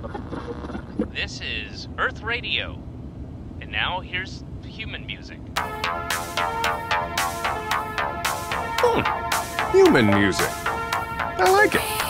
This is Earth Radio. And now here's human music. Human music. I like it.